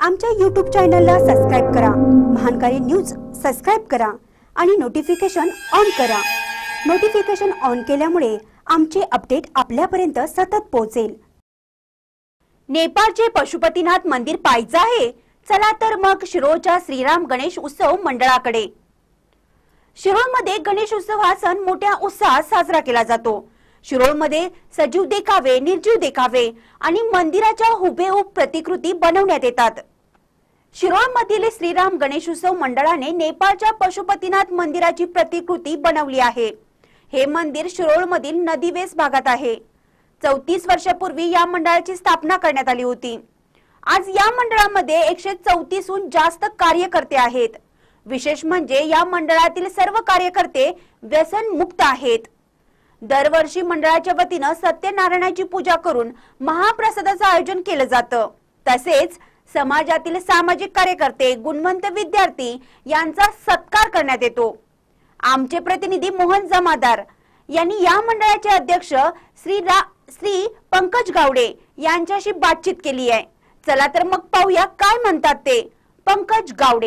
आमच्या YouTube चॅनलला subscribe करा, महानकारी न्यूज सबस्क्राइब करा आणि नोटिफिकेशन ऑन करा। नोटिफिकेशन ऑन केल्यामुळे आमचे अपडेट आपल्यापर्यंत सतत पोहोचेल। नेपाळचे पशुपतीनाथ मंदिर पाहायचं आहे? चला तर मग शिरोळच्या श्रीराम गणेश उत्सव मंडळाकडे। शिरोळमध्ये गणेश उत्सव हा सण मोठ्या उत्साहात साजरा केला जातो। शिरोळमध्ये सजीव देखावे, निर्जीव देखावे आणि मंदिराच्या हुबेहूब प्रतिकृती बनवण्यात येतात। शिरोळमधील श्रीराम गणेश उत्सव मंडळाने नेपाळच्या पशुपतीनाथ मंदिराची प्रतिकृती बनवली आहे। हे मंदिर शिरोळमधील नदीवेस भागात आहे। 34 वर्षापूर्वी या मंडळाची स्थापना करण्यात आली होती। आज या मंडळामध्ये 134हून जास्त कार्यकर्ते आहेत। विशेष म्हणजे या मंडळातील सर्व कार्यकर्ते व्यसन मुक्त आहेत। दरवर्षी मंडळाच्या वतीने सत्यनारायणाची पूजा करून महाप्रसादाचे आयोजन केले जाते। तसेच समाजातील सामाजिक कार्यकर्ते, गुणवंत विद्यार्थी यांचा सत्कार करण्यात येतो। आमचे प्रतिनिधी मोहन जमादार यांनी या मंडळाचे अध्यक्ष श्री पंकज गावडे यांच्याशी बातचीत केली आहे। चला तर मग पाहूया काय म्हणतात ते। पंकज गावडे।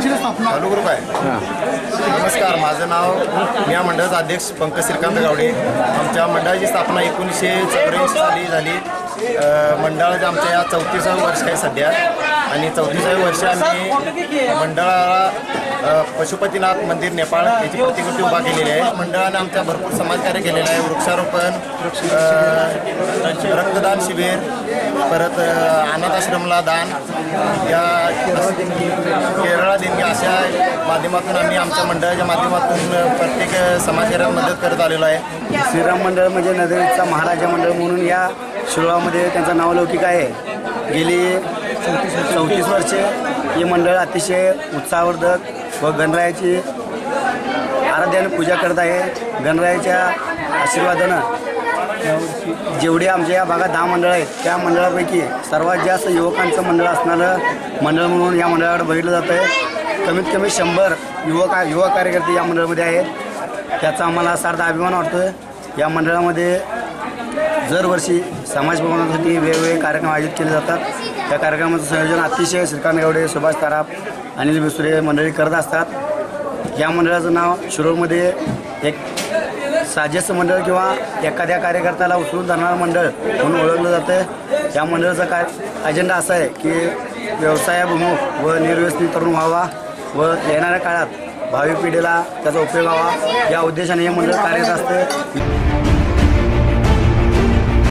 नमस्कार, माझं नाव या मंडळाचा अध्यक्ष पंकज श्रीकांत गावडे। आमच्या मंडळाची स्थापना 1984 साली झाली। मंडळाचं आमच्या या 34व्या वर्ष आहे सध्या आणि 34व्या वर्ष आम्ही मंडळाला पशुपतीनाथ मंदिर नेपाळ याची प्रतिकृती उभा केलेली आहे। मंडळाने आमच्या भरपूर समाजकार्य केलेलं आहे। वृक्षारोपण, रक्तदान शिबिर, परत अनाथाश्रमला दान, या केरळा देणगी अशा माध्यमातून आम्ही आमच्या मंडळाच्या माध्यमातून प्रत्येक समाजकार्यात मदत करत आलेलो आहे। श्रीराम मंडळ म्हणजे नदीचा महाराजा मंडळ म्हणून या शिरोळामध्ये त्यांचं नावलौकिक आहे। गेली 34 वर्षे हे मंडळ अतिशय उत्साहवर्धक व गणरायाची आराध्याने पूजा करत आहे। गणरायाच्या आशीर्वादानं जेवढे आमच्या या भागात 10 मंडळ आहेत त्या मंडळापैकी सर्वात जास्त युवकांचं मंडळ असणारं मंडळ म्हणून या मंडळाकडे बघितलं जातं आहे। कमीत कमी 100 युवा कार्यकर्ते या मंडळामध्ये आहेत। त्याचा आम्हाला सार्थ अभिमान वाटतो। या मंडळामध्ये दरवर्षी समाजभवनासाठी वेगवेगळे कार्यक्रम आयोजित केले जातात। त्या कार्यक्रमाचं संयोजन अतिशय श्रीकांत गावडे, सुभाष ताराप, अनिल बिसुरे मंडळी करत असतात। या मंडळाचं नाव शिरोळमध्ये एक साजेचं मंडळ किंवा एखाद्या कार्यकर्त्याला उचलून धरणारं मंडळ म्हणून ओळखलं जातं। या मंडळाचा अजेंडा असा आहे की व्यवसायाभिमुख व निर्व्यसनी तरुण व्हावा व येणाऱ्या काळात भावी पिढीला त्याचा उपयोग व्हावा या उद्देशाने हे मंडळ कार्यरत असते।